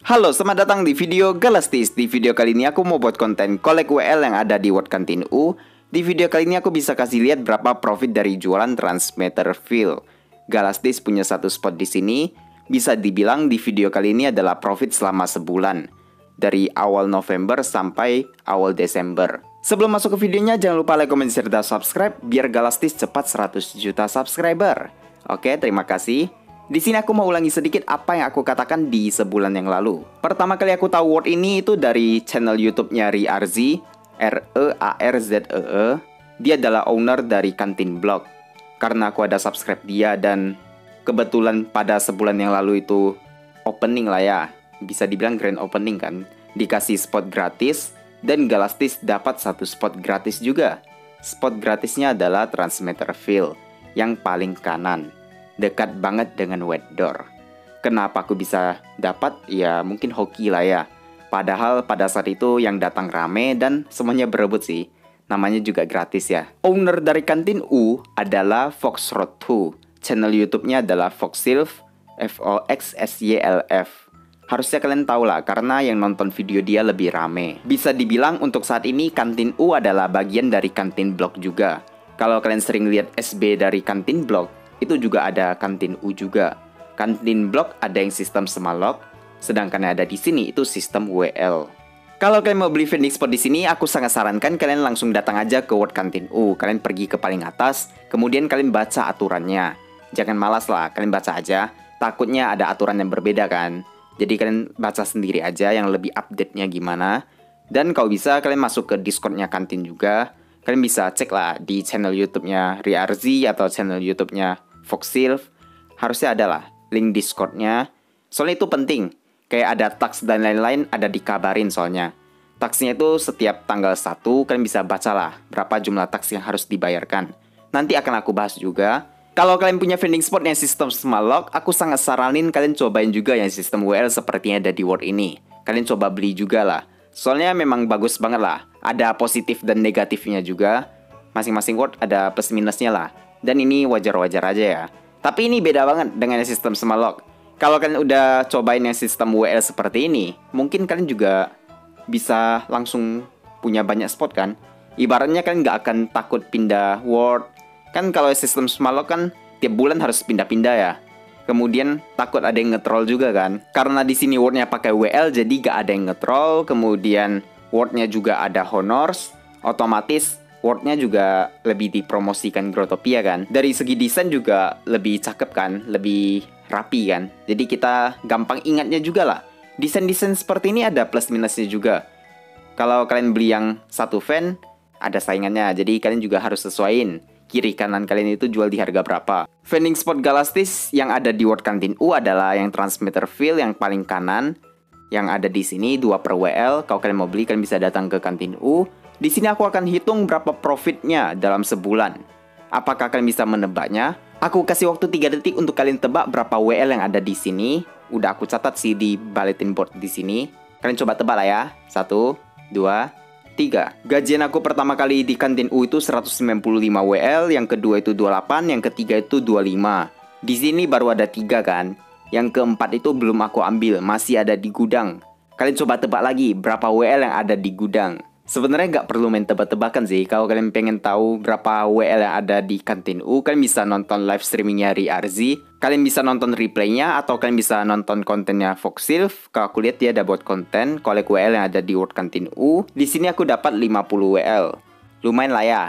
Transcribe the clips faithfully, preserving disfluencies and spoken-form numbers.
Halo, selamat datang di video Galastis. Di video kali ini aku mau buat konten collect W L yang ada di World Kantin U. Di video kali ini aku bisa kasih lihat berapa profit dari jualan transmitter fill. Galastis punya satu spot di sini. Bisa dibilang di video kali ini adalah profit selama sebulan, dari awal November sampai awal Desember. Sebelum masuk ke videonya, jangan lupa like, comment, share, dan subscribe biar Galastis cepat seratus juta subscriber. Oke, terima kasih. Di sini aku mau ulangi sedikit apa yang aku katakan di sebulan yang lalu. Pertama kali aku tahu word ini itu dari channel YouTube-nya Riarzi, R E A R Z E E. Dia adalah owner dari Kantin Blog. Karena aku ada subscribe dia dan kebetulan pada sebulan yang lalu itu opening lah ya. Bisa dibilang grand opening kan. Dikasih spot gratis dan Galastis dapat satu spot gratis juga. Spot gratisnya adalah transmitter fill yang paling kanan, dekat banget dengan wet door. Kenapa aku bisa dapat? Ya mungkin hoki lah ya. Padahal pada saat itu yang datang rame dan semuanya berebut sih. Namanya juga gratis ya. Owner dari Kantin U adalah Foxrot dua. Channel YouTube-nya adalah Foxylf, F O X S Y L F. Harusnya kalian tahu lah karena yang nonton video dia lebih rame. Bisa dibilang untuk saat ini Kantin U adalah bagian dari Kantin Blog juga. Kalau kalian sering lihat S B dari Kantin Blog, itu juga ada Kantin U juga. Kantin Blog ada yang sistem Smalog, sedangkan yang ada di sini itu sistem W L. Kalau kalian mau beli vending spot di sini, aku sangat sarankan kalian langsung datang aja ke World Kantin U. Kalian pergi ke paling atas, kemudian kalian baca aturannya. Jangan malas lah, kalian baca aja. Takutnya ada aturan yang berbeda kan. Jadi kalian baca sendiri aja yang lebih update-nya gimana. Dan kalau bisa kalian masuk ke Discord-nya Kantin juga. Kalian bisa cek lah di channel YouTube-nya Riarzi atau channel YouTube-nya Foxylf. Harusnya ada lah link Discord-nya. Soalnya itu penting. Kayak ada tax dan lain-lain ada dikabarin soalnya. Taxnya itu setiap tanggal satu kalian bisa baca lah berapa jumlah tax yang harus dibayarkan. Nanti akan aku bahas juga. Kalau kalian punya vending spot yang sistem Smalog, aku sangat saranin kalian cobain juga yang sistem W L seperti yang ada di Word ini. Kalian coba beli juga lah. Soalnya memang bagus banget lah. Ada positif dan negatifnya juga. Masing-masing Word ada plus minusnya lah. Dan ini wajar-wajar aja ya. Tapi ini beda banget dengan yang sistem Smalog. Kalau kalian udah cobain yang sistem W L seperti ini, mungkin kalian juga bisa langsung punya banyak spot kan. Ibaratnya kalian nggak akan takut pindah Word. Kan kalau sistem Smalog kan tiap bulan harus pindah-pindah ya. Kemudian takut ada yang nge-troll juga kan. Karena di sini Word-nya pakai W L jadi gak ada yang nge-troll. Kemudian Word-nya juga ada honors. Otomatis Word-nya juga lebih dipromosikan Growtopian kan. Dari segi desain juga lebih cakep kan, lebih rapi kan. Jadi kita gampang ingatnya juga lah. Desain-desain seperti ini ada plus minusnya juga. Kalau kalian beli yang satu fan, ada saingannya. Jadi kalian juga harus sesuaiin kiri kanan kalian itu jual di harga berapa. Vending spot Galastis yang ada di World Kantin U adalah yang transmitter fill yang paling kanan. Yang ada di sini dua per W L. Kalau kalian mau beli kalian bisa datang ke Kantin U. Di sini aku akan hitung berapa profitnya dalam sebulan. Apakah kalian bisa menebaknya? Aku kasih waktu tiga detik untuk kalian tebak berapa W L yang ada di sini. Udah aku catat sih di bulletin board di sini. Kalian coba tebak lah ya. Satu, dua, tiga. Gajian aku pertama kali di Kantin U itu seratus sembilan puluh lima W L, yang kedua itu dua puluh delapan, yang ketiga itu dua puluh lima. Di sini baru ada tiga kan. Yang keempat itu belum aku ambil, masih ada di gudang. Kalian coba tebak lagi berapa W L yang ada di gudang. Sebenarnya nggak perlu main tebak-tebakan sih. Kalau kalian pengen tahu berapa W L yang ada di Kantin U, kalian bisa nonton live streamingnya Riarzi. Kalian bisa nonton replaynya atau kalian bisa nonton kontennya Foxylf. Kalau aku lihat dia ada buat konten collect W L yang ada di World Kantin U. Di sini aku dapat lima puluh W L. Lumayan lah ya.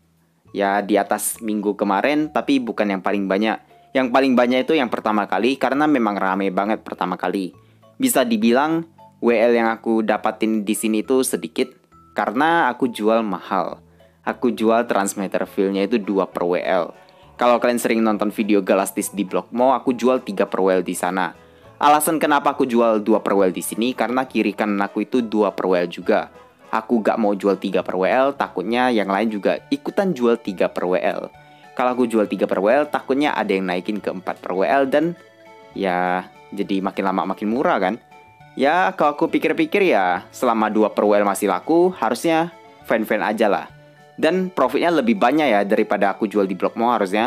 Ya di atas minggu kemarin, tapi bukan yang paling banyak. Yang paling banyak itu yang pertama kali karena memang rame banget pertama kali. Bisa dibilang W L yang aku dapatin di sini itu sedikit. Karena aku jual mahal. Aku jual transmitter fill-nya itu dua per W L. Kalau kalian sering nonton video Galastis di blog mau, aku jual tiga per W L di sana. Alasan kenapa aku jual dua per W L di sini karena kiri kanan aku itu dua per W L juga. Aku gak mau jual tiga per W L, takutnya yang lain juga ikutan jual tiga per W L. Kalau aku jual tiga per W L, takutnya ada yang naikin ke empat per W L dan ya jadi makin lama makin murah kan. Ya kalau aku pikir-pikir ya selama dua per W L masih laku, harusnya fan-fan aja lah. Dan profitnya lebih banyak ya daripada aku jual di blog mall harusnya.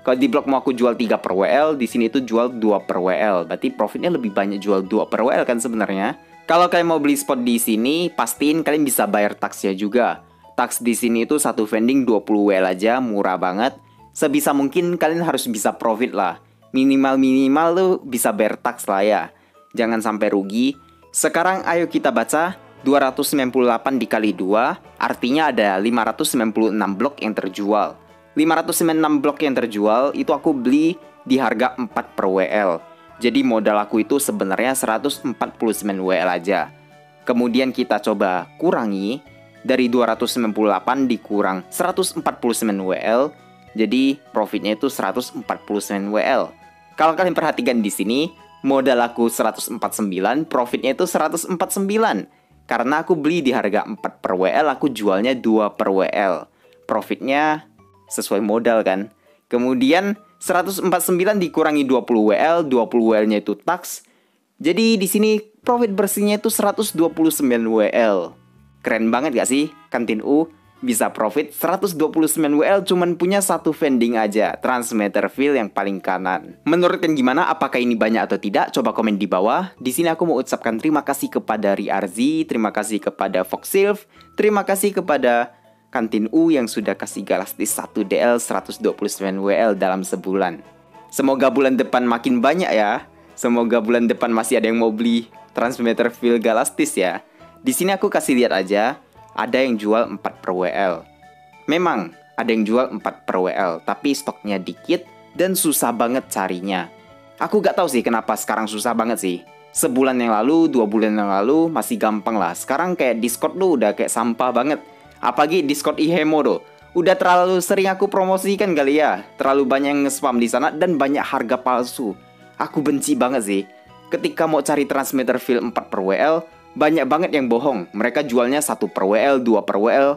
Kalau di blog mau aku jual tiga per W L, di sini itu jual dua per W L. Berarti profitnya lebih banyak jual dua per W L kan sebenarnya. Kalau kalian mau beli spot di sini, pastiin kalian bisa bayar taksnya juga. Taks di sini itu satu vending dua puluh W L aja, murah banget. Sebisa mungkin kalian harus bisa profit lah. Minimal-minimal tuh bisa bayar taks lah ya. Jangan sampai rugi. Sekarang ayo kita baca dua ratus sembilan puluh delapan dikali dua, artinya ada lima ratus sembilan puluh enam blok yang terjual. lima ratus sembilan puluh enam blok yang terjual itu aku beli di harga empat per W L. Jadi modal aku itu sebenarnya seratus empat puluh sembilan W L aja. Kemudian kita coba kurangi dari dua ratus sembilan puluh delapan dikurang seratus empat puluh sembilan W L. Jadi profitnya itu seratus empat puluh sembilan W L. Kalau kalian perhatikan di sini, modal aku seratus empat puluh sembilan, profitnya itu seratus empat puluh sembilan. Karena aku beli di harga empat per W L, aku jualnya dua per W L. Profitnya sesuai modal kan. Kemudian seratus empat puluh sembilan dikurangi dua puluh W L, dua puluh W L-nya itu tax. Jadi di sini profit bersihnya itu seratus dua puluh sembilan W L. Keren banget gak sih? Kantin U bisa profit seratus dua puluh sembilan W L cuman punya satu vending aja, transmitter fill yang paling kanan. Menurut kalian gimana? Apakah ini banyak atau tidak? Coba komen di bawah. Di sini aku mau ucapkan terima kasih kepada Riarzi, terima kasih kepada Foxsilv, terima kasih kepada Kantin U yang sudah kasih Galastis satu D L seratus dua puluh sembilan W L dalam sebulan. Semoga bulan depan makin banyak ya. Semoga bulan depan masih ada yang mau beli transmitter fill Galastis ya. Di sini aku kasih lihat aja, ada yang jual empat per W L. Memang ada yang jual empat per W L, tapi stoknya dikit dan susah banget carinya. Aku gak tahu sih kenapa sekarang susah banget sih. Sebulan yang lalu, dua bulan yang lalu masih gampang lah. Sekarang kayak Discord tuh udah kayak sampah banget. Apalagi Discord iHemo tuh. Udah terlalu sering aku promosikan kali ya. Terlalu banyak yang nge-spam di sana dan banyak harga palsu. Aku benci banget sih. Ketika mau cari transmitter fill empat per W L, banyak banget yang bohong. Mereka jualnya satu per W L, dua per W L.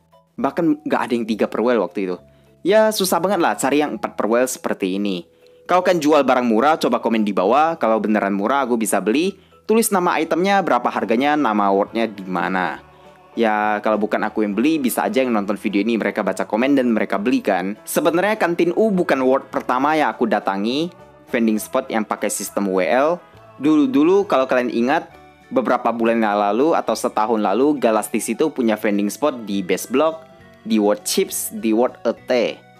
Bahkan gak ada yang tiga per W L waktu itu. Ya susah banget lah cari yang empat per W L seperti ini. Kalau kan jual barang murah, coba komen di bawah. Kalau beneran murah aku bisa beli. Tulis nama itemnya, berapa harganya, nama wordnya di mana. Ya kalau bukan aku yang beli, bisa aja yang nonton video ini mereka baca komen dan mereka belikan. Sebenarnya Kantin U bukan word pertama yang aku datangi, vending spot yang pakai sistem W L. Dulu-dulu kalau kalian ingat, beberapa bulan yang lalu atau setahun lalu, Galastis itu punya vending spot di Base Block, di World Chips, di World E T.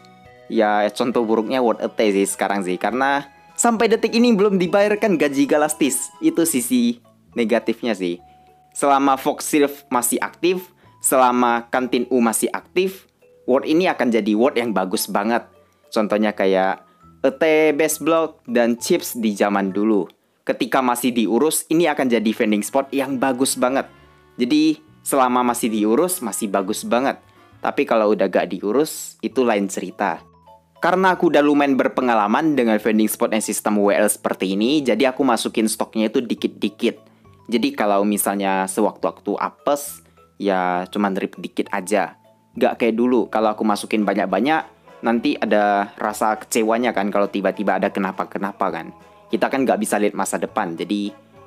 Ya contoh buruknya World E T sih sekarang sih, karena sampai detik ini belum dibayarkan gaji Galastis. Itu sisi negatifnya sih. Selama Foxsilv masih aktif, selama Kantin U masih aktif, word ini akan jadi word yang bagus banget. Contohnya kayak E T, Base Block, dan Chips di zaman dulu. Ketika masih diurus, ini akan jadi vending spot yang bagus banget. Jadi selama masih diurus, masih bagus banget. Tapi kalau udah gak diurus, itu lain cerita. Karena aku udah lumayan berpengalaman dengan vending spot yang sistem W L seperti ini, jadi aku masukin stoknya itu dikit-dikit. Jadi kalau misalnya sewaktu-waktu apes, ya cuman drip dikit aja. Gak kayak dulu, kalau aku masukin banyak-banyak, nanti ada rasa kecewanya kan kalau tiba-tiba ada kenapa-kenapa kan. Kita kan gak bisa lihat masa depan, jadi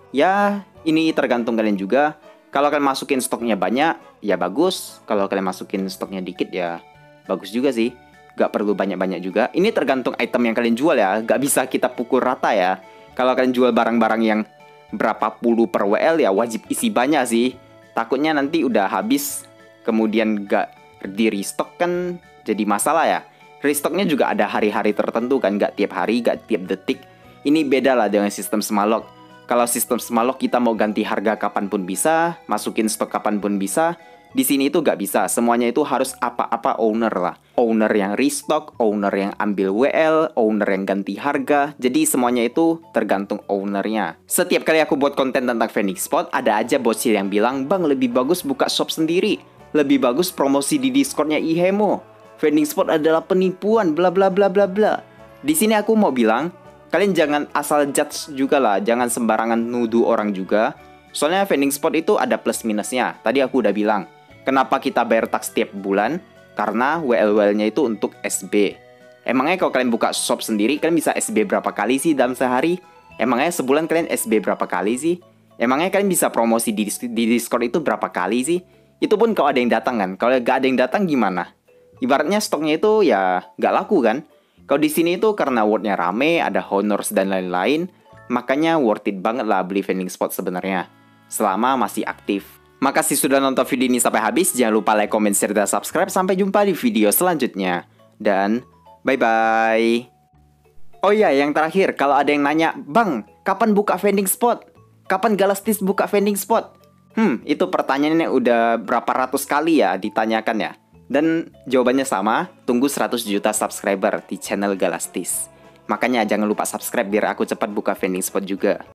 ya ini tergantung kalian juga. Kalau kalian masukin stoknya banyak, ya bagus. Kalau kalian masukin stoknya dikit, ya bagus juga sih. Gak perlu banyak-banyak juga. Ini tergantung item yang kalian jual ya, gak bisa kita pukul rata ya. Kalau kalian jual barang-barang yang berapa puluh per W L ya wajib isi banyak sih. Takutnya nanti udah habis, kemudian gak di restock kan jadi masalah ya. Restocknya juga ada hari-hari tertentu kan, gak tiap hari, gak tiap detik. Ini beda lah dengan sistem Smalok. Kalau sistem Smalok kita mau ganti harga kapanpun bisa, masukin stok kapanpun bisa. Di sini itu gak bisa, semuanya itu harus apa-apa owner lah. Owner yang restock, owner yang ambil W L, owner yang ganti harga. Jadi semuanya itu tergantung ownernya. Setiap kali aku buat konten tentang vending spot, ada aja bocil yang bilang, "Bang, lebih bagus buka shop sendiri. Lebih bagus promosi di Discordnya iHemo. Vending spot adalah penipuan, bla bla bla bla bla." Di sini aku mau bilang, kalian jangan asal judge juga lah, jangan sembarangan nuduh orang juga. Soalnya vending spot itu ada plus minusnya. Tadi aku udah bilang. Kenapa kita bayar tax setiap bulan? Karena W L W L-nya itu untuk S B. Emangnya kalau kalian buka shop sendiri, kalian bisa S B berapa kali sih dalam sehari? Emangnya sebulan kalian S B berapa kali sih? Emangnya kalian bisa promosi di, di Discord itu berapa kali sih? Itu pun kalau ada yang datang kan. Kalau gak ada yang datang gimana? Ibaratnya stoknya itu ya gak laku kan? Kalau di sini itu karena wordnya rame, ada honors dan lain-lain, makanya worth it banget lah beli vending spot sebenarnya. Selama masih aktif. Makasih sudah nonton video ini sampai habis. Jangan lupa like, comment, share, dan subscribe. Sampai jumpa di video selanjutnya. Dan bye-bye. Oh iya, yang terakhir, kalau ada yang nanya, Bang, kapan buka vending spot? Kapan Galastis buka vending spot? Hmm, itu pertanyaannya udah berapa ratus kali ya ditanyakan ya. Dan jawabannya sama, tunggu seratus juta subscriber di channel Galastis. Makanya jangan lupa subscribe biar aku cepat buka vending spot juga.